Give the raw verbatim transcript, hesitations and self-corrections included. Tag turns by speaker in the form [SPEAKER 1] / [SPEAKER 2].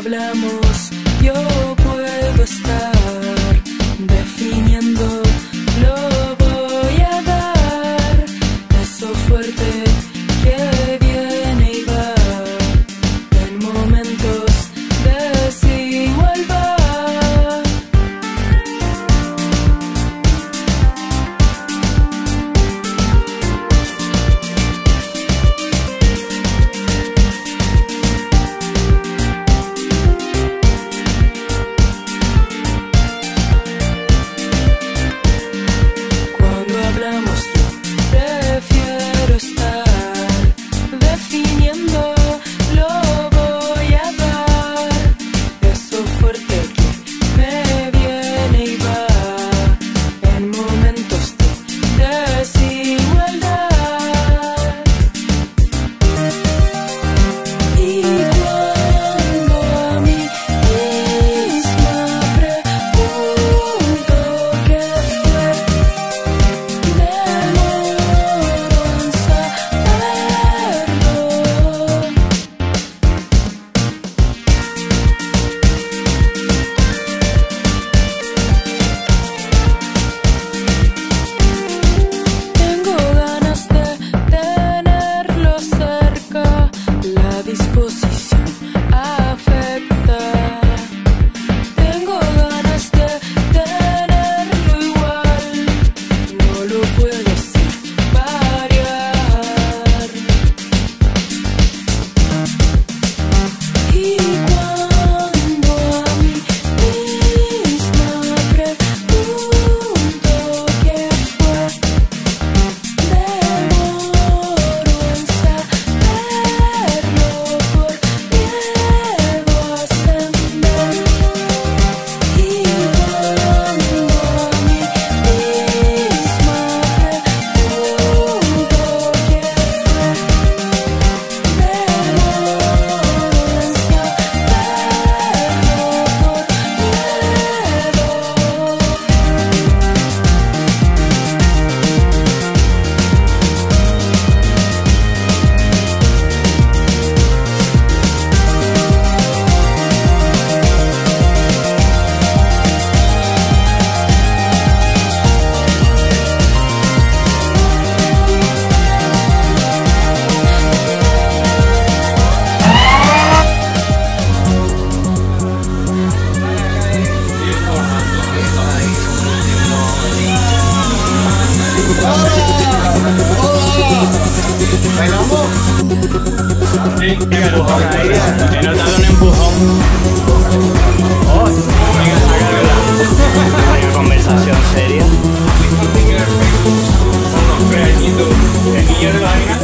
[SPEAKER 1] hablamos, yo puedo estar definiendo, lo voy a dar, eso fuerte que viene y va, en momentos desigual va.
[SPEAKER 2] Sí, un empujón ahí. He notado un empujón. Oh, venga, sácala. Hay una conversación seria. Unos pequeñitos. El niño de la